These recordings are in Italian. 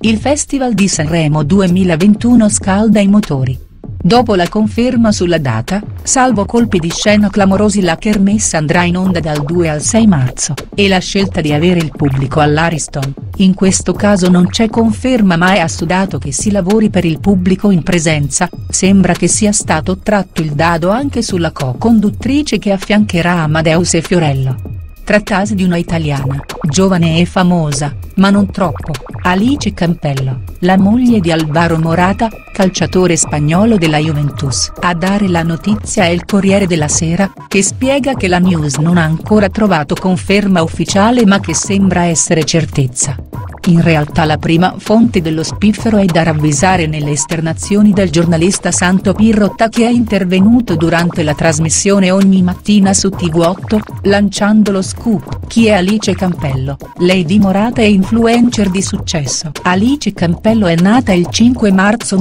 Il Festival di Sanremo 2021 scalda i motori. Dopo la conferma sulla data, salvo colpi di scena clamorosi, la kermesse andrà in onda dal 2 al 6 marzo, e la scelta di avere il pubblico all'Ariston, in questo caso non c'è conferma ma è assodato che si lavori per il pubblico in presenza, sembra che sia stato tratto il dado anche sulla co-conduttrice che affiancherà Amadeus e Fiorello. Trattasi di una italiana, giovane e famosa, ma non troppo, Alice Campello, la moglie di Alvaro Morata, calciatore spagnolo della Juventus. A dare la notizia è il Corriere della Sera, che spiega che la news non ha ancora trovato conferma ufficiale ma che sembra essere certezza. In realtà la prima fonte dello spiffero è da ravvisare nelle esternazioni del giornalista Santo Pierrotta, che è intervenuto durante la trasmissione Ogni mattina su TV8, lanciando lo scoop: chi è Alice Campello, Lady Morata e influencer di successo. Alice Campello è nata il 5 marzo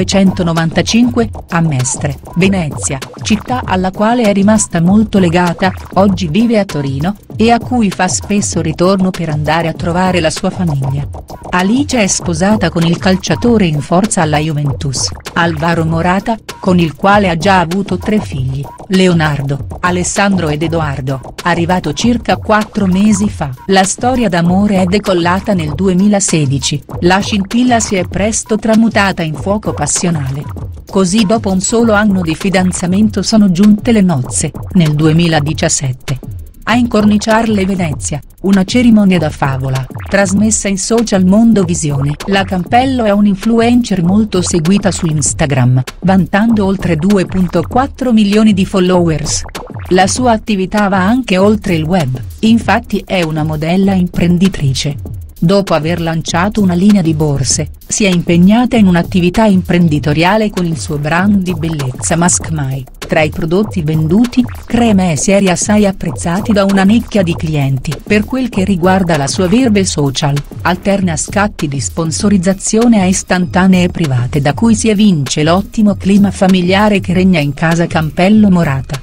1995, a Mestre, Venezia, città alla quale è rimasta molto legata, oggi vive a Torino, e a cui fa spesso ritorno per andare a trovare la sua famiglia. Alice è sposata con il calciatore in forza alla Juventus, Alvaro Morata, con il quale ha già avuto 3 figli, Leonardo, Alessandro ed Edoardo, arrivato circa 4 mesi fa. La storia d'amore è decollata nel 2016, la scintilla si è presto tramutata in fuoco passionale. Così dopo un solo anno di fidanzamento sono giunte le nozze, nel 2017. A incorniciarle Venezia, una cerimonia da favola, trasmessa in social Mondovisione. La Campello è un influencer molto seguita su Instagram, vantando oltre 2,4 milioni di followers. La sua attività va anche oltre il web, infatti è una modella imprenditrice. Dopo aver lanciato una linea di borse, si è impegnata in un'attività imprenditoriale con il suo brand di bellezza Mask My. Tra i prodotti venduti, creme e sieri assai apprezzati da una nicchia di clienti. Per quel che riguarda la sua verve social, alterna scatti di sponsorizzazione a istantanee private da cui si evince l'ottimo clima familiare che regna in casa Campello Morata.